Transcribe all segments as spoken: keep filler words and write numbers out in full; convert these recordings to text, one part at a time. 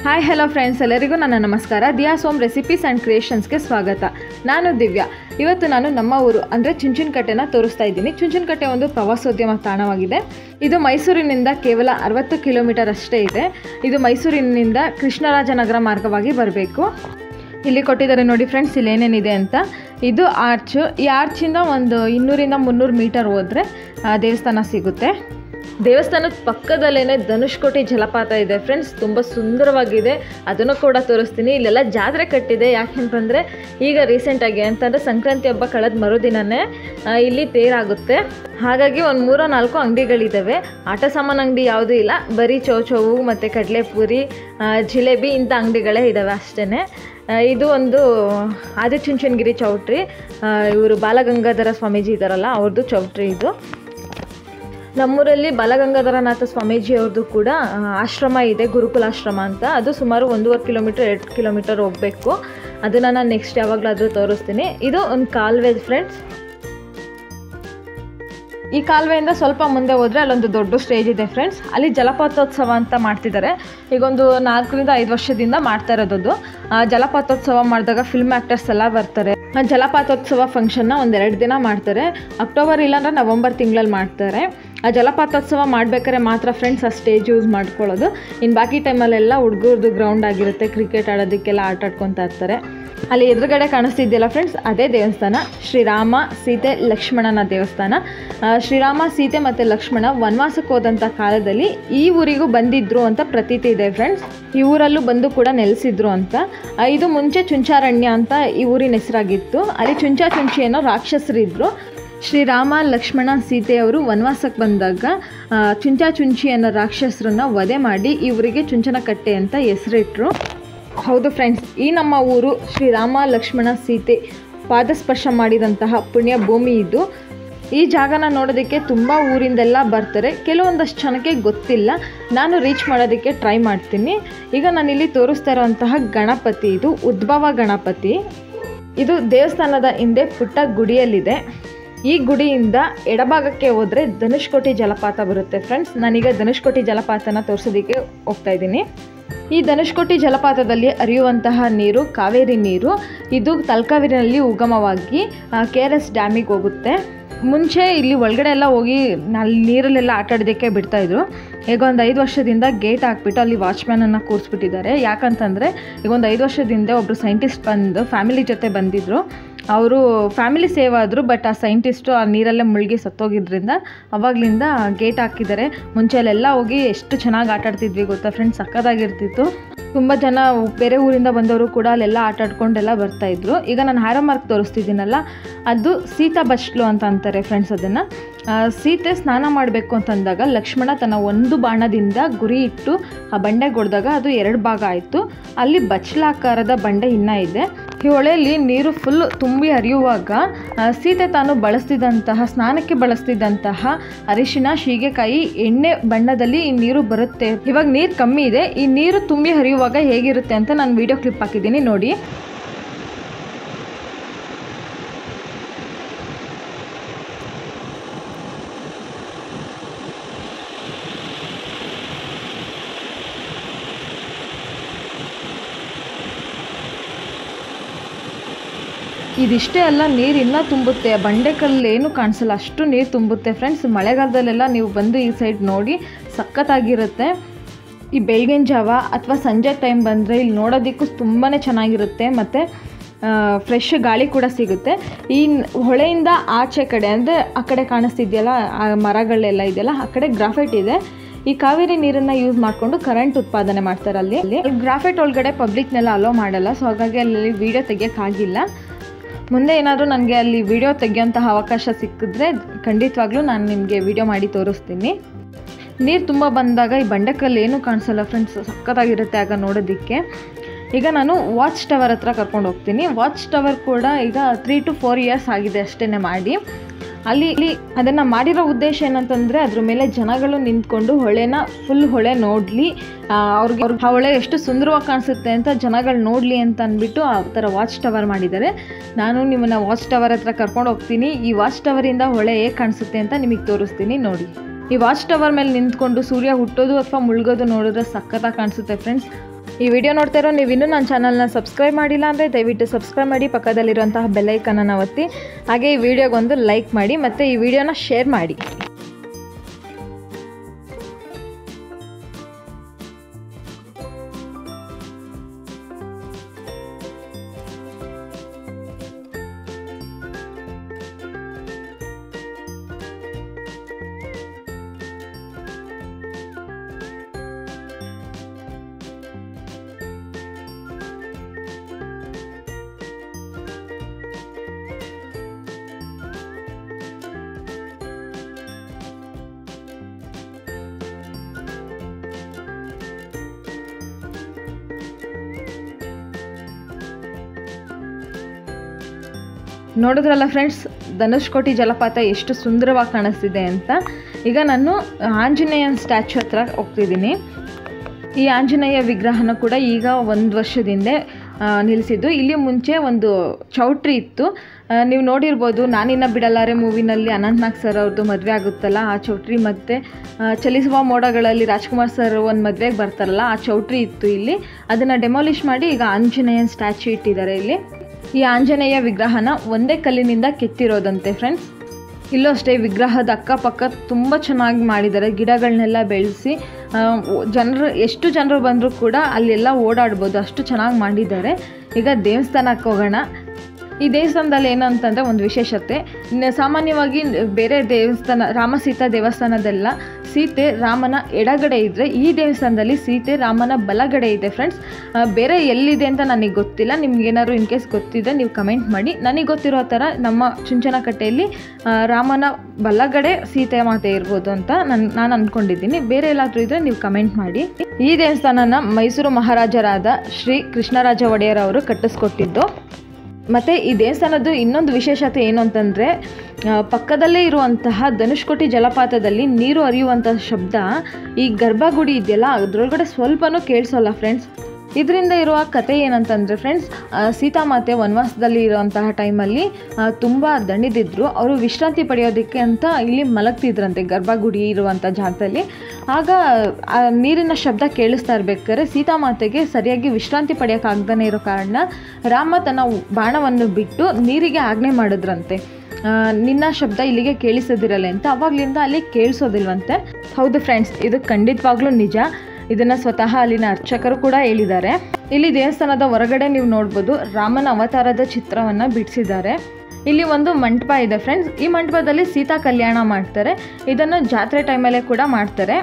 Hi hello friends, ಎಲ್ಲರಿಗೂ ನನ್ನ ನಮಸ್ಕಾರ. ದಿಯಾಸ್ ಹೋಮ್ ರೆಸಿಪೀಸ್ ಆ್ಯಂಡ್ ಕ್ರಿಯೇಷನ್ಸ್ಗೆ ಸ್ವಾಗತ. ನಾನು ದಿವ್ಯಾ. ಇವತ್ತು ನಾನು ನಮ್ಮ ಊರು ಅಂದರೆ ಚುಂಚನಕಟ್ಟೆನ ತೋರಿಸ್ತಾ ಇದ್ದೀನಿ. ಚುಂಚನಕಟ್ಟೆ ಒಂದು ಪ್ರವಾಸೋದ್ಯಮ ತಾಣವಾಗಿದೆ. ಇದು ಮೈಸೂರಿನಿಂದ ಕೇವಲ ಅರವತ್ತು ಕಿಲೋಮೀಟರ್ ಅಷ್ಟೇ ಇದೆ. ಇದು ಮೈಸೂರಿನಿಂದ ಕೃಷ್ಣರಾಜನಗರ ಮಾರ್ಗವಾಗಿ ಬರಬೇಕು. ಇಲ್ಲಿ ಕೊಟ್ಟಿದ್ದಾರೆ ನೋಡಿ ಫ್ರೆಂಡ್ಸ್, ಇಲ್ಲಿ ಏನೇನಿದೆ ಅಂತ. ಇದು ಆರ್ಚು. ಈ ಆರ್ಚಿಂದ ಒಂದು ಇನ್ನೂರಿಂದ ಮುನ್ನೂರು ಮೀಟರ್ ಹೋದರೆ ದೇವಸ್ಥಾನ ಸಿಗುತ್ತೆ. ದೇವಸ್ಥಾನದ ಪಕ್ಕದಲ್ಲೇ ಧನುಷ್ಕೋಟಿ ಜಲಪಾತ ಇದೆ ಫ್ರೆಂಡ್ಸ್, ತುಂಬ ಸುಂದರವಾಗಿದೆ. ಅದನ್ನು ಕೂಡ ತೋರಿಸ್ತೀನಿ. ಇಲ್ಲೆಲ್ಲ ಜಾತ್ರೆ ಕಟ್ಟಿದೆ. ಯಾಕೆಂತಂದರೆ ಈಗ ರೀಸೆಂಟಾಗಿ ಅಂತಂದರೆ ಸಂಕ್ರಾಂತಿ ಹಬ್ಬ ಕಳೆದ ಮರುದಿನವೇ ಇಲ್ಲಿ ತೇರಾಗುತ್ತೆ. ಹಾಗಾಗಿ ಒಂದು ಮೂರೋ ನಾಲ್ಕು ಅಂಗಡಿಗಳಿದ್ದಾವೆ. ಆಟ ಸಾಮಾನು ಅಂಗಡಿ ಯಾವುದೂ ಇಲ್ಲ, ಬರೀ ಚೌಚೌವು ಮತ್ತು ಕಡಲೆಪುರಿ, ಜಿಲೇಬಿ ಇಂಥ ಅಂಗಡಿಗಳೇ ಇದ್ದಾವೆ ಅಷ್ಟೇ. ಇದು ಒಂದು ಆದಿಚುಂಚನಗಿರಿ ಚೌಟ್ರಿ. ಇವರು ಬಾಲಗಂಗಾಧರ ಸ್ವಾಮೀಜಿ ಇದ್ದಾರಲ್ಲ, ಅವ್ರದ್ದು ಚೌಟ್ರಿ ಇದು. ನಮ್ಮೂರಲ್ಲಿ ಬಾಲಗಂಗಾಧರನಾಥ ಸ್ವಾಮೀಜಿ ಅವ್ರದ್ದು ಕೂಡ ಆಶ್ರಮ ಇದೆ, ಗುರುಕುಲಾಶ್ರಮ ಅಂತ. ಅದು ಸುಮಾರು ಒಂದೂವರೆ ಕಿಲೋಮೀಟರ್ ಎರಡು ಕಿಲೋಮೀಟರ್ ಹೋಗಬೇಕು. ಅದನ್ನು ನಾನು ನೆಕ್ಸ್ಟ್ ಯಾವಾಗಲಾದರೂ ತೋರಿಸ್ತೀನಿ. ಇದು ಒಂದು ಕಾಲುವೆ ಫ್ರೆಂಡ್ಸ್. ಈ ಕಾಲುವೆಯಿಂದ ಸ್ವಲ್ಪ ಮುಂದೆ ಹೋದರೆ ಅಲ್ಲೊಂದು ದೊಡ್ಡ ಸ್ಟೇಜ್ ಇದೆ ಫ್ರೆಂಡ್ಸ್. ಅಲ್ಲಿ ಜಲಪಾತೋತ್ಸವ ಅಂತ ಮಾಡ್ತಿದ್ದಾರೆ. ಈಗೊಂದು ನಾಲ್ಕರಿಂದ ಐದು ವರ್ಷದಿಂದ ಮಾಡ್ತಾ ಇರೋದು. ಜಲಪಾತೋತ್ಸವ ಮಾಡಿದಾಗ ಫಿಲ್ಮ್ ಆ್ಯಕ್ಟರ್ಸ್ ಎಲ್ಲ ಬರ್ತಾರೆ. ಜಲಪಾತೋತ್ಸವ ಫಂಕ್ಷನ್ನ ಒಂದೆರಡು ದಿನ ಮಾಡ್ತಾರೆ. ಅಕ್ಟೋಬರ್ ಇಲ್ಲಾಂದ್ರೆ ನವಂಬರ್ ತಿಂಗಳಲ್ಲಿ ಮಾಡ್ತಾರೆ. ಆ ಜಲಪಾತೋತ್ಸವ ಮಾಡ್ಬೇಕಾದ್ರೆ ಮಾತ್ರ ಫ್ರೆಂಡ್ಸ್ ಆ ಸ್ಟೇಜ್ ಯೂಸ್ ಮಾಡ್ಕೊಳ್ಳೋದು. ಇನ್ನು ಬಾಕಿ ಟೈಮಲ್ಲೆಲ್ಲ ಹುಡುಗರದು ಗ್ರೌಂಡ್ ಆಗಿರುತ್ತೆ, ಕ್ರಿಕೆಟ್ ಆಡೋದಕ್ಕೆಲ್ಲ ಆಟ ಆಡ್ಕೊತಾ ಇರ್ತಾರೆ. ಅಲ್ಲಿ ಎದುರುಗಡೆ ಕಾಣಿಸ್ತಿದೆಯಲ್ಲ ಫ್ರೆಂಡ್ಸ್, ಅದೇ ದೇವಸ್ಥಾನ ಶ್ರೀರಾಮ ಸೀತೆ ಲಕ್ಷ್ಮಣನ ದೇವಸ್ಥಾನ. ಶ್ರೀರಾಮ ಸೀತೆ ಮತ್ತು ಲಕ್ಷ್ಮಣ ವನವಾಸಕ್ಕೆ ಹೋದಂಥ ಕಾಲದಲ್ಲಿ ಈ ಊರಿಗೂ ಬಂದಿದ್ರು ಅಂತ ಪ್ರತೀತಿ ಇದೆ ಫ್ರೆಂಡ್ಸ್. ಈ ಊರಲ್ಲೂ ಬಂದು ಕೂಡ ನೆಲೆಸಿದ್ರು ಅಂತ. ಇದು ಮುಂಚೆ ಚುಂಚಾರಣ್ಯ ಅಂತ ಈ ಊರಿನ ಹೆಸರಾಗಿತ್ತು. ಅಲ್ಲಿ ಚುಂಚಾ ಚುಂಚಿ ಅನ್ನೋ ರಾಕ್ಷಸರಿದ್ದರು. ಶ್ರೀರಾಮ ಲಕ್ಷ್ಮಣ ಸೀತೆಯವರು ವನವಾಸಕ್ಕೆ ಬಂದಾಗ ಚುಂಚಾ ಚುಂಚಿ ಅನ್ನೋ ರಾಕ್ಷಸರನ್ನ ವಧೆ ಮಾಡಿ ಇವರಿಗೆ ಚುಂಚನಕಟ್ಟೆ ಅಂತ ಹೆಸರಿಟ್ರು. ಹೌದು ಫ್ರೆಂಡ್ಸ್, ಈ ನಮ್ಮ ಊರು ಶ್ರೀರಾಮ ಲಕ್ಷ್ಮಣ ಸೀತೆ ಪಾದಸ್ಪರ್ಶ ಮಾಡಿದಂತಹ ಪುಣ್ಯ ಭೂಮಿ ಇದು. ಈ ಜಾಗನ ನೋಡೋದಕ್ಕೆ ತುಂಬ ಊರಿಂದೆಲ್ಲ ಬರ್ತಾರೆ. ಕೆಲವೊಂದಷ್ಟು ಜನಕ್ಕೆ ಗೊತ್ತಿಲ್ಲ. ನಾನು ರೀಚ್ ಮಾಡೋದಕ್ಕೆ ಟ್ರೈ ಮಾಡ್ತೀನಿ. ಈಗ ನಾನಿಲ್ಲಿ ತೋರಿಸ್ತಾ ಇರೋಂತಹ ಗಣಪತಿ ಇದು ಉದ್ಭವ ಗಣಪತಿ. ಇದು ದೇವಸ್ಥಾನದ ಹಿಂದೆ ಪುಟ್ಟ ಗುಡಿಯಲ್ಲಿದೆ. ಈ ಗುಡಿಯಿಂದ ಎಡಭಾಗಕ್ಕೆ ಹೋದರೆ ಧನುಷ್ಕೋಟಿ ಜಲಪಾತ ಬರುತ್ತೆ ಫ್ರೆಂಡ್ಸ್. ನಾನೀಗ ಧನುಷ್ಕೋಟಿ ಜಲಪಾತನ ತೋರಿಸೋದಕ್ಕೆ ಹೋಗ್ತಾ ಇದ್ದೀನಿ. ಈ ಧನುಷ್ಕೋಟಿ ಜಲಪಾತದಲ್ಲಿ ಹರಿಯುವಂತಹ ನೀರು ಕಾವೇರಿ ನೀರು. ಇದು ತಲಕಾವೇರಿನಲ್ಲಿ ಉಗಮವಾಗಿ ಕೆ ಆರ್ ಎಸ್ ಡ್ಯಾಮಿಗೆ ಹೋಗುತ್ತೆ. ಮುಂಚೆ ಇಲ್ಲಿ ಒಳಗಡೆ ಎಲ್ಲ ಹೋಗಿ ಅಲ್ಲಿ ನೀರಲ್ಲೆಲ್ಲ ಆಟ ಆಡೋದಕ್ಕೆ ಬಿಡ್ತಾಯಿದ್ರು. ಈಗ ಒಂದು ಐದು ವರ್ಷದಿಂದ ಗೇಟ್ ಹಾಕ್ಬಿಟ್ಟು ಅಲ್ಲಿ ವಾಚ್ಮ್ಯಾನನ್ನು ಕೂರಿಸ್ಬಿಟ್ಟಿದ್ದಾರೆ. ಯಾಕಂತಂದರೆ ಈಗ ಒಂದು ಐದು ವರ್ಷದಿಂದ ಒಬ್ಬರು ಸೈಂಟಿಸ್ಟ್ ಬಂದು ಫ್ಯಾಮಿಲಿ ಜೊತೆ ಬಂದಿದ್ದರು. ಅವರು ಫ್ಯಾಮಿಲಿ ಸೇವ್ ಆದರು, ಬಟ್ ಆ ಸೈಂಟಿಸ್ಟು ಆ ನೀರಲ್ಲೇ ಮುಳುಗಿ ಸತ್ತೋಗಿದ್ರಿಂದ ಅವಾಗಲಿಂದ ಗೇಟ್ ಹಾಕಿದ್ದಾರೆ. ಮುಂಚೆಲೆಲ್ಲ ಹೋಗಿ ಎಷ್ಟು ಚೆನ್ನಾಗಿ ಆಟ ಆಡ್ತಿದ್ವಿ ಗೊತ್ತಾ ಫ್ರೆಂಡ್ಸ್, ಸಕ್ಕತ್ತಾಗಿರ್ತಿತ್ತು. ತುಂಬ ಜನ ಬೇರೆ ಊರಿಂದ ಬಂದವರು ಕೂಡ ಅಲ್ಲೆಲ್ಲ ಆಟ ಆಡ್ಕೊಂಡೆಲ್ಲ ಬರ್ತಾಯಿದ್ರು. ಈಗ ನಾನು ಹ್ಯಾರೋ ಮಾರ್ಕ್ ತೋರಿಸ್ತಿದ್ದೀನಲ್ಲ, ಅದು ಸೀತಾ ಬಚ್ಲು ಅಂತ ಅಂತಾರೆ ಫ್ರೆಂಡ್ಸ್. ಅದನ್ನು ಸೀತೆ ಸ್ನಾನ ಮಾಡಬೇಕು ಅಂತಂದಾಗ ಲಕ್ಷ್ಮಣ ತನ್ನ ಒಂದು ಬಾಣದಿಂದ ಗುರಿ ಇಟ್ಟು ಆ ಬಂಡೆಗೆ ಹೊಡೆದಾಗ ಅದು ಎರಡು ಭಾಗ ಆಯಿತು. ಅಲ್ಲಿ ಬಚ್ಚಲಾಕಾರದ ಬಂಡೆ ಇನ್ನೂ ಇದೆ. ಈ ಹೊಳೆಯಲ್ಲಿ ನೀರು ಫುಲ್ ತುಂಬಿ ಹರಿಯುವಾಗ ಸೀತೆ ತಾನು ಬಳಸ್ತಿದ್ದಂತಹ ಸ್ನಾನಕ್ಕೆ ಬಳಸ್ತಿದ್ದಂತಹ ಅರಿಶಿನ, ಶೀಗೆಕಾಯಿ, ಎಣ್ಣೆ ಬಣ್ಣದಲ್ಲಿ ಈ ನೀರು ಬರುತ್ತೆ. ಇವಾಗ ನೀರು ಕಮ್ಮಿ ಇದೆ. ಈ ನೀರು ತುಂಬಿ ಹರಿಯುವಾಗ ಹೇಗಿರುತ್ತೆ ಅಂತ ನಾನು ವಿಡಿಯೋ ಕ್ಲಿಪ್ ಹಾಕಿದ್ದೀನಿ ನೋಡಿ. ಇದಿಷ್ಟೇ ಅಲ್ಲ, ನೀರು ಇನ್ನೂ ತುಂಬುತ್ತೆ. ಬಂಡೆಕಲ್ಲು ಏನೂ ಕಾಣಿಸಲ್ಲ, ಅಷ್ಟು ನೀರು ತುಂಬುತ್ತೆ ಫ್ರೆಂಡ್ಸ್. ಮಳೆಗಾಲದಲ್ಲೆಲ್ಲ ನೀವು ಬಂದು ಈ ಸೈಡ್ ನೋಡಿ, ಸಖತ್ತಾಗಿರುತ್ತೆ. ಈ ಬೆಳಗಿನ ಜಾವ ಅಥವಾ ಸಂಜೆ ಟೈಮ್ ಬಂದರೆ ಇಲ್ಲಿ ನೋಡೋದಕ್ಕೂ ತುಂಬಾ ಚೆನ್ನಾಗಿರುತ್ತೆ. ಮತ್ತು ಫ್ರೆಶ್ ಗಾಳಿ ಕೂಡ ಸಿಗುತ್ತೆ. ಈ ಹೊಳೆಯಿಂದ ಆಚೆ ಕಡೆ ಅಂದರೆ ಆ ಕಡೆ ಕಾಣಿಸ್ತಿದೆಯಲ್ಲ, ಆ ಮರಗಳೆಲ್ಲ ಇದೆಯಲ್ಲ, ಆ ಕಡೆ ಗ್ರಾಫೈಟ್ ಇದೆ. ಈ ಕಾವೇರಿ ನೀರನ್ನು ಯೂಸ್ ಮಾಡಿಕೊಂಡು ಕರೆಂಟ್ ಉತ್ಪಾದನೆ ಮಾಡ್ತಾರೆ. ಅಲ್ಲಿ ಅಲ್ಲಿ ಗ್ರಾಫೈಟ್ ಒಳಗಡೆ ಪಬ್ಲಿಕ್ನೆಲ್ಲ ಅಲೋ ಮಾಡಲ್ಲ. ಸೊ ಹಾಗಾಗಿ ಅಲ್ಲಿ ವೀಡಿಯೋ ತೆಗಿಯೋಕ್ಕಾಗಿಲ್ಲ. ಮುಂದೆ ಏನಾದರೂ ನನಗೆ ಅಲ್ಲಿ ವಿಡಿಯೋ ತೆಗೆಯೋಂತಹ ಅವಕಾಶ ಸಿಕ್ಕಿದ್ರೆ ಖಂಡಿತವಾಗ್ಲೂ ನಾನು ನಿಮಗೆ ವಿಡಿಯೋ ಮಾಡಿ ತೋರಿಸ್ತೀನಿ. ನೀರು ತುಂಬ ಬಂದಾಗ ಈ ಬಂಡೆಕಲ್ಲು ಏನೂ ಕಾಣಿಸಲ್ಲ ಫ್ರೆಂಡ್ಸ್, ಸಖತ್ತಾಗಿರುತ್ತೆ ಆಗ ನೋಡೋದಕ್ಕೆ. ಈಗ ನಾನು ವಾಚ್ ಟವರ್ ಹತ್ರ ಕರ್ಕೊಂಡು ಹೋಗ್ತೀನಿ. ವಾಚ್ ಟವರ್ ಕೂಡ ಈಗ ತ್ರೀ ಟು ಫೋರ್ ಇಯರ್ಸ್ ಆಗಿದೆ ಅಷ್ಟೇ ಮಾಡಿ. ಅಲ್ಲಿ ಇಲ್ಲಿ ಅದನ್ನು ಮಾಡಿರೋ ಉದ್ದೇಶ ಏನಂತಂದರೆ ಅದ್ರ ಮೇಲೆ ಜನಗಳು ನಿಂತ್ಕೊಂಡು ಹೊಳೆನ ಫುಲ್ ಹೊಳೆ ನೋಡಲಿ, ಅವ್ರಿಗೆ ಅವ್ರಿಗೆ ಆ ಹೊಳೆ ಎಷ್ಟು ಸುಂದರವಾಗಿ ಕಾಣಿಸುತ್ತೆ ಅಂತ ಜನಗಳು ನೋಡಲಿ ಅಂತ ಅಂದ್ಬಿಟ್ಟು ಆ ಥರ ವಾಚ್ ಟವರ್ ಮಾಡಿದ್ದಾರೆ. ನಾನು ನಿಮ್ಮನ್ನು ವಾಚ್ ಟವರ್ ಹತ್ರ ಕರ್ಕೊಂಡು ಹೋಗ್ತೀನಿ. ಈ ವಾಚ್ ಟವರಿಂದ ಹೊಳೆ ಹೇಗೆ ಕಾಣಿಸುತ್ತೆ ಅಂತ ನಿಮಗೆ ತೋರಿಸ್ತೀನಿ ನೋಡಿ. ಈ ವಾಚ್ ಟವರ್ ಮೇಲೆ ನಿಂತ್ಕೊಂಡು ಸೂರ್ಯ ಹುಟ್ಟೋದು ಅಥವಾ ಮುಳುಗೋದು ನೋಡಿದ್ರೆ ಸಕ್ಕತ್ತಾಗಿ ಕಾಣಿಸುತ್ತೆ ಫ್ರೆಂಡ್ಸ್. ಈ ವಿಡಿಯೋ ನೋಡ್ತಾ ಇರೋ ನೀವು ಇನ್ನೂ ನನ್ನ ಚಾನಲ್ನ ಸಬ್ಸ್ಕ್ರೈಬ್ ಮಾಡಿಲ್ಲ ಅಂದರೆ ದಯವಿಟ್ಟು ಸಬ್ಸ್ಕ್ರೈಬ್ ಮಾಡಿ, ಪಕ್ಕದಲ್ಲಿರುವಂತಹ ಬೆಲ್ ಐಕನನ್ನು ಒತ್ತಿ, ಹಾಗೆ ಈ ವಿಡಿಯೋಗೊಂದು ಲೈಕ್ ಮಾಡಿ ಮತ್ತು ಈ ವಿಡಿಯೋನ ಶೇರ್ ಮಾಡಿ. ನೋಡಿದ್ರಲ್ಲ ಫ್ರೆಂಡ್ಸ್, ಧನುಷ್ಕೋಟಿ ಜಲಪಾತ ಎಷ್ಟು ಸುಂದರವಾಗಿ ಕಾಣಿಸ್ತಿದೆ ಅಂತ. ಈಗ ನಾನು ಆಂಜನೇಯನ ಸ್ಟ್ಯಾಚ್ಯೂ ಹತ್ರ ಹೋಗ್ತಿದ್ದೀನಿ. ಈ ಆಂಜನೇಯ ವಿಗ್ರಹನ ಕೂಡ ಈಗ ಒಂದು ವರ್ಷದಿಂದ ನಿಲ್ಲಿಸಿದ್ದು. ಇಲ್ಲಿ ಮುಂಚೆ ಒಂದು ಚೌಟ್ರಿ ಇತ್ತು, ನೀವು ನೋಡಿರ್ಬೋದು. ನಾನಿನ್ನ ಬಿಡಲಾರೆ ಮೂವಿನಲ್ಲಿ ಅನಂತ್ನಾಗ್ ಸರ್ ಅವ್ರದ್ದು ಮದುವೆ ಆಗುತ್ತಲ್ಲ, ಆ ಚೌಟ್ರಿ, ಮತ್ತು ಚಲಿಸುವ ಮೋಡಗಳಲ್ಲಿ ರಾಜ್ಕುಮಾರ್ ಸರ್ ಒಂದು ಮದುವೆಗೆ ಬರ್ತಾರಲ್ಲ, ಆ ಚೌಟ್ರಿ ಇತ್ತು ಇಲ್ಲಿ. ಅದನ್ನು ಡೆಮಾಲಿಷ್ ಮಾಡಿ ಈಗ ಆಂಜನೇಯನ ಸ್ಟ್ಯಾಚ್ಯೂ ಇಟ್ಟಿದ್ದಾರೆ ಇಲ್ಲಿ. ಈ ಆಂಜನೇಯ ವಿಗ್ರಹನ ಒಂದೇ ಕಲ್ಲಿನಿಂದ ಕೆತ್ತಿರೋದಂತೆ ಫ್ರೆಂಡ್ಸ್. ಇಲ್ಲೂ ಅಷ್ಟೇ, ವಿಗ್ರಹದ ಅಕ್ಕಪಕ್ಕ ತುಂಬ ಚೆನ್ನಾಗಿ ಮಾಡಿದ್ದಾರೆ. ಗಿಡಗಳನ್ನೆಲ್ಲ ಬೆಳೆಸಿ ಜನರು ಎಷ್ಟು ಜನರು ಬಂದರೂ ಕೂಡ ಅಲ್ಲೆಲ್ಲ ಓಡಾಡ್ಬೋದು, ಅಷ್ಟು ಚೆನ್ನಾಗಿ ಮಾಡಿದ್ದಾರೆ. ಈಗ ದೇವಸ್ಥಾನಕ್ಕೆ ಹೋಗೋಣ. ಈ ದೇವಸ್ಥಾನದಲ್ಲಿ ಏನು ಅಂತಂದರೆ ಒಂದು ವಿಶೇಷತೆ. ಸಾಮಾನ್ಯವಾಗಿ ಬೇರೆ ದೇವಸ್ಥಾನ, ರಾಮ ಸೀತಾ ದೇವಸ್ಥಾನದೆಲ್ಲ ಸೀತೆ ರಾಮನ ಎಡಗಡೆ ಇದ್ದರೆ, ಈ ದೇವಸ್ಥಾನದಲ್ಲಿ ಸೀತೆ ರಾಮನ ಬಲಗಡೆ ಇದೆ ಫ್ರೆಂಡ್ಸ್. ಬೇರೆ ಎಲ್ಲಿದೆ ಅಂತ ನನಗೆ ಗೊತ್ತಿಲ್ಲ, ನಿಮ್ಗೇನಾದ್ರು ಇನ್ ಕೇಸ್ ಗೊತ್ತಿದೆ ನೀವು ಕಮೆಂಟ್ ಮಾಡಿ. ನನಗೆ ಗೊತ್ತಿರೋ ಥರ ನಮ್ಮ ಚುಂಚನಕಟ್ಟೆಯಲ್ಲಿ ರಾಮನ ಬಲಗಡೆ ಸೀತೆ ಮಾತೆ ಇರ್ಬೋದು ಅಂತ ನಾನು ನಾನು ಅಂದ್ಕೊಂಡಿದ್ದೀನಿ. ಬೇರೆ ಎಲ್ಲಾದರೂ ಇದ್ದರೆ ನೀವು ಕಮೆಂಟ್ ಮಾಡಿ. ಈ ದೇವಸ್ಥಾನನ ಮೈಸೂರು ಮಹಾರಾಜರಾದ ಶ್ರೀ ಕೃಷ್ಣರಾಜ ಒಡೆಯರ್ ಅವರು ಕಟ್ಟಿಸ್ಕೊಟ್ಟಿದ್ದು. ಮತ್ತು ಈ ದೇವಸ್ಥಾನದ್ದು ಇನ್ನೊಂದು ವಿಶೇಷತೆ ಏನು ಅಂತಂದರೆ, ಪಕ್ಕದಲ್ಲೇ ಇರುವಂತಹ ಧನುಷ್ಕೋಟಿ ಜಲಪಾತದಲ್ಲಿ ನೀರು ಹರಿಯುವಂತಹ ಶಬ್ದ ಈ ಗರ್ಭಗುಡಿ ಇದೆಯಲ್ಲ ಅದರೊಳಗಡೆ ಸ್ವಲ್ಪನೂ ಕೇಳಿಸೋಲ್ಲ ಫ್ರೆಂಡ್ಸ್. ಇದರಿಂದ ಇರುವ ಕತೆ ಏನಂತಂದರೆ ಫ್ರೆಂಡ್ಸ್, ಸೀತಾಮಾತೆ ವನವಾಸದಲ್ಲಿ ಇರುವಂತಹ ಟೈಮಲ್ಲಿ ತುಂಬ ದಣಿದಿದ್ರು. ಅವರು ವಿಶ್ರಾಂತಿ ಪಡೆಯೋದಕ್ಕೆ ಅಂತ ಇಲ್ಲಿ ಮಲಗ್ತಿದ್ರಂತೆ ಗರ್ಭಗುಡಿ ಇರುವಂಥ ಜಾಗದಲ್ಲಿ. ಆಗ ಆ ನೀರಿನ ಶಬ್ದ ಕೇಳಿಸ್ತಾ ಇರ್ಬೇಕಾದ್ರೆ ಸೀತಾಮಾತೆಗೆ ಸರಿಯಾಗಿ ವಿಶ್ರಾಂತಿ ಪಡೆಯೋಕ್ಕಾಗ್ದೇ ಇರೋ ಕಾರಣ ರಾಮ ತನ್ನ ಬಾಣವನ್ನು ಬಿಟ್ಟು ನೀರಿಗೆ ಆಜ್ಞೆ ಮಾಡಿದ್ರಂತೆ, ನಿನ್ನ ಶಬ್ದ ಇಲ್ಲಿಗೆ ಕೇಳಿಸೋದಿರಲ್ಲ ಅಂತ. ಅವಾಗಲಿಂದ ಅಲ್ಲಿ ಕೇಳಿಸೋದಿಲ್ವಂತೆ. ಹೌದು ಫ್ರೆಂಡ್ಸ್, ಇದು ಖಂಡಿತವಾಗ್ಲೂ ನಿಜ. ಇದನ್ನು ಸ್ವತಃ ಅಲ್ಲಿನ ಅರ್ಚಕರು ಕೂಡ ಹೇಳಿದ್ದಾರೆ. ಇಲ್ಲಿ ದೇವಸ್ಥಾನದ ಹೊರಗಡೆ ನೀವು ನೋಡ್ಬೋದು, ರಾಮನ ಅವತಾರದ ಚಿತ್ರವನ್ನು ಬಿಡಿಸಿದ್ದಾರೆ. ಇಲ್ಲಿ ಒಂದು ಮಂಟಪ ಇದೆ ಫ್ರೆಂಡ್ಸ್. ಈ ಮಂಟಪದಲ್ಲಿ ಸೀತಾ ಕಲ್ಯಾಣ ಮಾಡ್ತಾರೆ. ಇದನ್ನು ಜಾತ್ರೆ ಟೈಮಲ್ಲೇ ಕೂಡ ಮಾಡ್ತಾರೆ.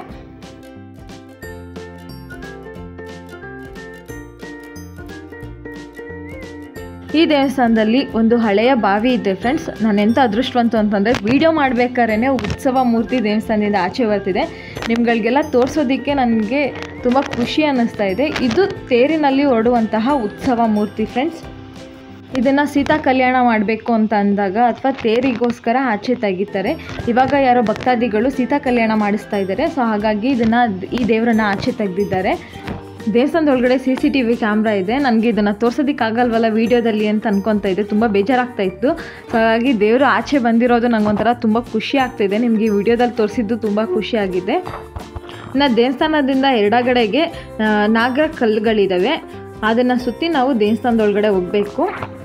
ಈ ದೇವಸ್ಥಾನದಲ್ಲಿ ಒಂದು ಹಳೆಯ ಬಾವಿ ಇದೆ ಫ್ರೆಂಡ್ಸ್. ನಾನು ಎಂಥ ಅದೃಷ್ಟವಂತ ಅಂತಂದರೆ, ವಿಡಿಯೋ ಮಾಡಬೇಕಾದ್ರೆ ಉತ್ಸವ ಮೂರ್ತಿ ದೇವಸ್ಥಾನದಿಂದ ಆಚೆ ಬರ್ತಿದೆ. ನಿಮ್ಗಳಿಗೆಲ್ಲ ತೋರಿಸೋದಕ್ಕೆ ನನಗೆ ತುಂಬ ಖುಷಿ ಅನ್ನಿಸ್ತಾ ಇದೆ. ಇದು ತೇರಿನಲ್ಲಿ ಹೊರಡುವಂತಹ ಉತ್ಸವ ಮೂರ್ತಿ ಫ್ರೆಂಡ್ಸ್. ಇದನ್ನು ಸೀತಾ ಕಲ್ಯಾಣ ಮಾಡಬೇಕು ಅಂತ ಅಂದಾಗ ಅಥವಾ ತೇರಿಗೋಸ್ಕರ ಆಚೆ ತೆಗಿತಾರೆ. ಇವಾಗ ಯಾರೋ ಭಕ್ತಾದಿಗಳು ಸೀತಾ ಕಲ್ಯಾಣ ಮಾಡಿಸ್ತಾ ಇದ್ದಾರೆ, ಸೊ ಹಾಗಾಗಿ ಇದನ್ನು ಈ ದೇವರನ್ನ ಆಚೆ ತೆಗೆದಿದ್ದಾರೆ. ದೇವಸ್ಥಾನದ ಒಳಗಡೆ C C T V camera ಇದೆ. ನನಗೆ ಇದನ್ನು ತೋರ್ಸೋದಕ್ಕಾಗಲ್ವಲ್ಲ ವೀಡಿಯೋದಲ್ಲಿ ಅಂತ ಅನ್ಕೊತಾ ಇದ್ದೆ, ತುಂಬ ಬೇಜಾರಾಗ್ತಾ ಇತ್ತು. ಸೊ ಹಾಗಾಗಿ ದೇವರು ಆಚೆ ಬಂದಿರೋದು ನನಗೊಂಥರ ತುಂಬ ಖುಷಿ ಆಗ್ತಾಯಿದೆ. ನಿಮಗೆ ಈ ವಿಡಿಯೋದಲ್ಲಿ ತೋರಿಸಿದ್ದು ತುಂಬ ಖುಷಿಯಾಗಿದೆ. ಇನ್ನು ದೇವಸ್ಥಾನದಿಂದ ಎಡಗಡೆಗೆ ನಾಗರ ಕಲ್ಲುಗಳಿದ್ದಾವೆ, ಅದನ್ನು ಸುತ್ತಿ ನಾವು ದೇವಸ್ಥಾನದೊಳಗಡೆ ಹೋಗಬೇಕು.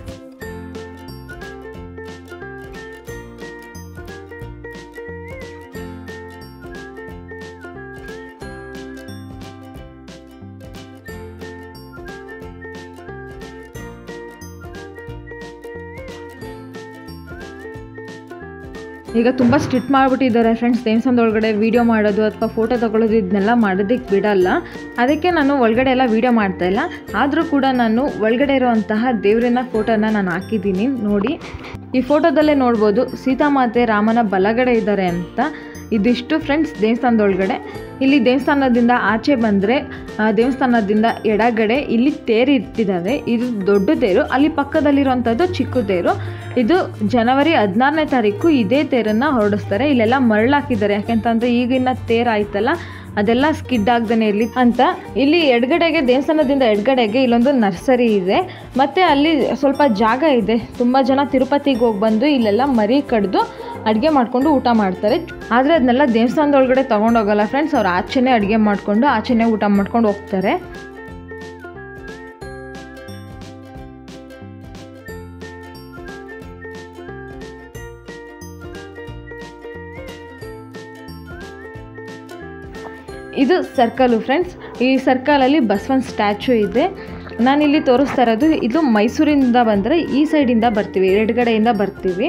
ಈಗ ತುಂಬ ಸ್ಟ್ರಿಕ್ಟ್ ಮಾಡಿಬಿಟ್ಟಿದ್ದಾರೆ ಫ್ರೆಂಡ್ಸ್. ದೇವಸ್ಥಾನದೊಳಗಡೆ ವೀಡಿಯೋ ಮಾಡೋದು ಅಥವಾ ಫೋಟೋ ತೊಗೊಳ್ಳೋದು ಇದನ್ನೆಲ್ಲ ಮಾಡೋದಕ್ಕೆ ಬಿಡಲ್ಲ. ಅದಕ್ಕೆ ನಾನು ಒಳಗಡೆ ಎಲ್ಲ ವೀಡಿಯೋ ಮಾಡ್ತಾಯಿಲ್ಲ. ಆದರೂ ಕೂಡ ನಾನು ಒಳಗಡೆ ಇರೋವಂತಹ ದೇವರಿನ ಫೋಟೋನ ನಾನು ಹಾಕಿದ್ದೀನಿ ನೋಡಿ. ಈ ಫೋಟೋದಲ್ಲೇ ನೋಡ್ಬೋದು ಸೀತಾಮಾತೆ ರಾಮನ ಬಲಗಡೆ ಇದ್ದಾರೆ ಅಂತ. ಇದಿಷ್ಟು ಫ್ರೆಂಡ್ಸ್ ದೇವಸ್ಥಾನದೊಳಗಡೆ. ಇಲ್ಲಿ ದೇವಸ್ಥಾನದಿಂದ ಆಚೆ ಬಂದರೆ ದೇವಸ್ಥಾನದಿಂದ ಎಡಗಡೆ ಇಲ್ಲಿ ತೇರು ಇಟ್ಟಿದ್ದಾರೆ. ಇದು ದೊಡ್ಡ ತೇರು, ಅಲ್ಲಿ ಪಕ್ಕದಲ್ಲಿರುವಂಥದ್ದು ಚಿಕ್ಕ ತೇರು. ಇದು ಜನವರಿ ಹದಿನಾರನೇ ತಾರೀಕು ಇದೇ ತೇರನ್ನು ಹೊರಡಿಸ್ತಾರೆ. ಇಲ್ಲೆಲ್ಲ ಮರಳಾಕಿದ್ದಾರೆ, ಯಾಕೆಂತಂದರೆ ಈಗಿನ ತೇರು ಆಯ್ತಲ್ಲ ಅದೆಲ್ಲ ಸ್ಕಿಡ್ ಆಗ್ದೇ ಇರಲಿ ಅಂತ. ಇಲ್ಲಿ ಎಡಗಡೆಗೆ ದೇವಸ್ಥಾನದಿಂದ ಎಡಗಡೆಗೆ ಇಲ್ಲೊಂದು ನರ್ಸರಿ ಇದೆ, ಮತ್ತು ಅಲ್ಲಿ ಸ್ವಲ್ಪ ಜಾಗ ಇದೆ. ತುಂಬ ಜನ ತಿರುಪತಿಗೆ ಹೋಗಿ ಬಂದು ಇಲ್ಲೆಲ್ಲ ಮರಿ ಕಡ್ದು ಅಡುಗೆ ಮಾಡಿಕೊಂಡು ಊಟ ಮಾಡ್ತಾರೆ. ಆದರೆ ಅದನ್ನೆಲ್ಲ ದೇವಸ್ಥಾನದೊಳಗಡೆ ತೊಗೊಂಡೋಗಲ್ಲ ಫ್ರೆಂಡ್ಸ್. ಅವ್ರು ಆಚೆನೇ ಅಡುಗೆ ಮಾಡಿಕೊಂಡು ಆಚೆನೇ ಊಟ ಮಾಡ್ಕೊಂಡು ಹೋಗ್ತಾರೆ. ಇದು ಸರ್ಕಲು ಫ್ರೆಂಡ್ಸ್. ಈ ಸರ್ಕಲಲ್ಲಿ ಬಸವನ ಸ್ಟ್ಯಾಚು ಇದೆ. ನಾನಿಲ್ಲಿ ತೋರಿಸ್ತಾ ಇರೋದು ಇದು ಮೈಸೂರಿಂದ ಬಂದರೆ ಈ ಸೈಡಿಂದ ಬರ್ತೀವಿ, ಎಡಗಡೆಯಿಂದ ಬರ್ತೀವಿ.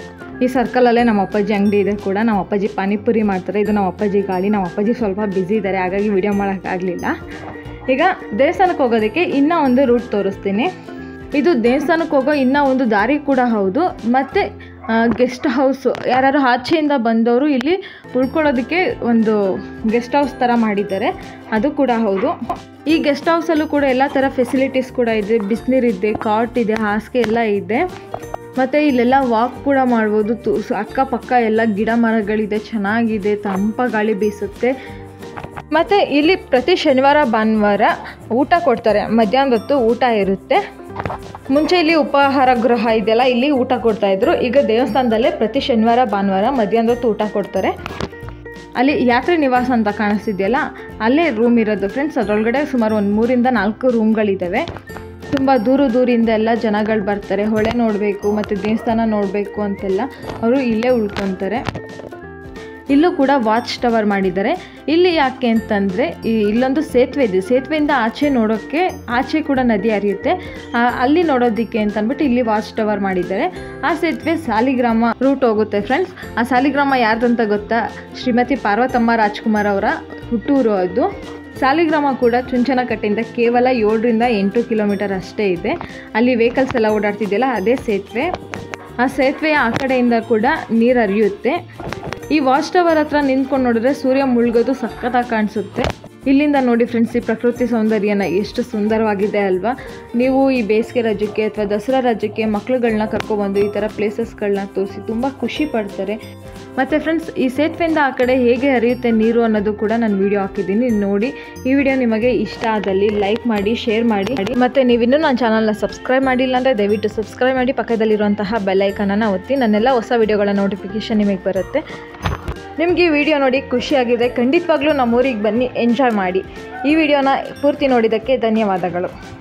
ಈ ಸರ್ಕಲಲ್ಲೇ ನಮ್ಮ ಅಪ್ಪಾಜಿ ಅಂಗಡಿ ಇದೆ ಕೂಡ. ನಮ್ಮ ಅಪ್ಪಾಜಿ ಪಾನಿಪುರಿ ಮಾಡ್ತಾರೆ. ಇದು ನಮ್ಮ ಅಪ್ಪಾಜಿ ಗಾಳಿ. ನಮ್ಮ ಅಪ್ಪಾಜಿ ಸ್ವಲ್ಪ ಬ್ಯುಸಿ ಇದ್ದಾರೆ, ಹಾಗಾಗಿ ವಿಡಿಯೋ ಮಾಡೋಕ್ಕಾಗಲಿಲ್ಲ. ಈಗ ದೇವಸ್ಥಾನಕ್ಕೆ ಹೋಗೋದಕ್ಕೆ ಇನ್ನೂ ಒಂದು ರೂಟ್ ತೋರಿಸ್ತೀನಿ. ಇದು ದೇವಸ್ಥಾನಕ್ಕೆ ಹೋಗೋ ಇನ್ನೂ ಒಂದು ದಾರಿ ಕೂಡ ಹೌದು. ಮತ್ತು ಗೆಸ್ಟ್ ಹೌಸು, ಯಾರು ಆಚೆಯಿಂದ ಬಂದವರು ಇಲ್ಲಿ ಉಳ್ಕೊಳ್ಳೋದಕ್ಕೆ ಒಂದು ಗೆಸ್ಟ್ ಹೌಸ್ ಥರ ಮಾಡಿದ್ದಾರೆ, ಅದು ಕೂಡ ಹೌದು. ಈ ಗೆಸ್ಟ್ ಹೌಸಲ್ಲೂ ಕೂಡ ಎಲ್ಲ ಥರ ಫೆಸಿಲಿಟೀಸ್ ಕೂಡ ಇದೆ. ಬಿಸಿನೀರಿದೆ, ಕಾಟ್ ಇದೆ, ಹಾಸಿಗೆ ಎಲ್ಲ ಇದೆ. ಮತ್ತು ಇಲ್ಲೆಲ್ಲ ವಾಕ್ ಕೂಡ ಮಾಡ್ಬೋದು. ತು ಅಕ್ಕಪಕ್ಕ ಎಲ್ಲ ಗಿಡ ಮರಗಳಿದೆ, ಚೆನ್ನಾಗಿದೆ, ತಂಪ ಗಾಳಿ ಬೀಸುತ್ತೆ. ಮತ್ತು ಇಲ್ಲಿ ಪ್ರತಿ ಶನಿವಾರ ಭಾನುವಾರ ಊಟ ಕೊಡ್ತಾರೆ. ಮಧ್ಯಾಹ್ನದ ಹೊತ್ತು ಊಟ ಇರುತ್ತೆ. ಮುಂಚೆ ಇಲ್ಲಿ ಉಪಹಾರ ಗೃಹ ಇದೆಯಲ್ಲ, ಇಲ್ಲಿ ಊಟ ಕೊಡ್ತಾಯಿದ್ರು. ಈಗ ದೇವಸ್ಥಾನದಲ್ಲೇ ಪ್ರತಿ ಶನಿವಾರ ಭಾನುವಾರ ಮಧ್ಯಾಹ್ನದ ಹೊತ್ತು ಊಟ ಕೊಡ್ತಾರೆ. ಅಲ್ಲಿ ಯಾತ್ರಿ ನಿವಾಸ ಅಂತ ಕಾಣಿಸ್ತಿದೆಯಲ್ಲ, ಅಲ್ಲೇ ರೂಮ್ ಇರೋದು ಫ್ರೆಂಡ್ಸ್. ಅದರೊಳಗಡೆ ಸುಮಾರು ಒಂದು ಮೂರಿಂದ ನಾಲ್ಕು ರೂಮ್ಗಳಿದ್ದಾವೆ. ತುಂಬ ದೂರ ದೂರಿಂದ ಎಲ್ಲ ಜನಗಳು ಬರ್ತಾರೆ. ಹೊಳೆ ನೋಡಬೇಕು ಮತ್ತು ದೇವಸ್ಥಾನ ನೋಡಬೇಕು ಅಂತೆಲ್ಲ ಅವರು ಇಲ್ಲೇ ಉಳ್ಕೊತಾರೆ. ಇಲ್ಲೂ ಕೂಡ ವಾಚ್ ಟವರ್ ಮಾಡಿದ್ದಾರೆ. ಇಲ್ಲಿ ಯಾಕೆ ಅಂತಂದರೆ ಇಲ್ಲೊಂದು ಸೇತುವೆ ಇದೆ. ಸೇತುವೆಯಿಂದ ಆಚೆ ನೋಡೋಕ್ಕೆ, ಆಚೆ ಕೂಡ ನದಿ ಹರಿಯುತ್ತೆ, ಅಲ್ಲಿ ನೋಡೋದಕ್ಕೆ ಅಂತಂದ್ಬಿಟ್ಟು ಇಲ್ಲಿ ವಾಚ್ ಟವರ್ ಮಾಡಿದ್ದಾರೆ. ಆ ಸೇತುವೆ ಸಾಲಿಗ್ರಾಮ ರೂಟ್ ಹೋಗುತ್ತೆ ಫ್ರೆಂಡ್ಸ್. ಆ ಸಾಲಿಗ್ರಾಮ ಯಾರ್ದಂತ ಗೊತ್ತಾ? ಶ್ರೀಮತಿ ಪಾರ್ವತಮ್ಮ ರಾಜ್ಕುಮಾರ್ ಅವರ ಹುಟ್ಟೂರು ಅದು. ಸಾಲಿಗ್ರಾಮ ಕೂಡ ಚುಂಚನಕಟ್ಟೆಯಿಂದ ಕೇವಲ ಏಳರಿಂದ ಎಂಟು ಕಿಲೋಮೀಟರ್ ಅಷ್ಟೇ ಇದೆ. ಅಲ್ಲಿ ವೆಹಿಕಲ್ಸ್ ಎಲ್ಲ ಓಡಾಡ್ತಿದೆಯಲ್ಲ, ಅದೇ ಸೇತುವೆ. ಆ ಸೇತುವೆಯ ಆ ಕಡೆಯಿಂದ ಕೂಡ ನೀರು ಹರಿಯುತ್ತೆ. ಈ ವಾಚ್ ಟವರ್ ಹತ್ರ ನಿಂತ್ಕೊಂಡು ನೋಡಿದ್ರೆ ಸೂರ್ಯ ಮುಳುಗೋದು ಸಖತ್ತಾಗಿ ಕಾಣಿಸುತ್ತೆ. ಇಲ್ಲಿಂದ ನೋಡಿ ಫ್ರೆಂಡ್ಸ್, ಈ ಪ್ರಕೃತಿ ಸೌಂದರ್ಯನ ಎಷ್ಟು ಸುಂದರವಾಗಿದೆ ಅಲ್ವಾ. ನೀವು ಈ ಬೇಸಿಗೆ ರಜಕ್ಕೆ ಅಥವಾ ದಸರಾ ರಜಕ್ಕೆ ಮಕ್ಳುಗಳನ್ನ ಕರ್ಕೊಬಂದು ಈ ಥರ ಪ್ಲೇಸಸ್ಗಳನ್ನ ತೋರಿಸಿ ತುಂಬ ಖುಷಿ ಪಡ್ತಾರೆ. ಮತ್ತು ಫ್ರೆಂಡ್ಸ್, ಈ ಸೇತುವೆಯಿಂದ ಆ ಕಡೆ ಹೇಗೆ ಹರಿಯುತ್ತೆ ನೀರು ಅನ್ನೋದು ಕೂಡ ನಾನು ವಿಡಿಯೋ ಹಾಕಿದ್ದೀನಿ, ನೋಡಿ. ಈ ವಿಡಿಯೋ ನಿಮಗೆ ಇಷ್ಟ ಆದಲ್ಲಿ ಲೈಕ್ ಮಾಡಿ, ಶೇರ್ ಮಾಡಿ. ಮತ್ತು ನೀವಿನ್ನೂ ನನ್ನ ಚಾನಲ್ನ ಸಬ್ಸ್ಕ್ರೈಬ್ ಮಾಡಿಲ್ಲ ಅಂದರೆ ದಯವಿಟ್ಟು ಸಬ್ಸ್ಕ್ರೈಬ್ ಮಾಡಿ, ಪಕ್ಕದಲ್ಲಿರುವಂತಹ ಬೆಲ್ ಐಕನನ್ನು ಒತ್ತಿ. ನನ್ನೆಲ್ಲ ಹೊಸ ವಿಡಿಯೋಗಳ ನೋಟಿಫಿಕೇಷನ್ ನಿಮಗೆ ಬರುತ್ತೆ. ನಿಮಗೆ ಈ ವಿಡಿಯೋ ನೋಡಿ ಖುಷಿಯಾಗಿದೆ, ಖಂಡಿತವಾಗ್ಲೂ ನಮ್ಮೂರಿಗೆ ಬನ್ನಿ, ಎಂಜಾಯ್ ಮಾಡಿ. ಈ ವಿಡಿಯೋನ ಪೂರ್ತಿ ನೋಡಿದ್ದಕ್ಕೆ ಧನ್ಯವಾದಗಳು.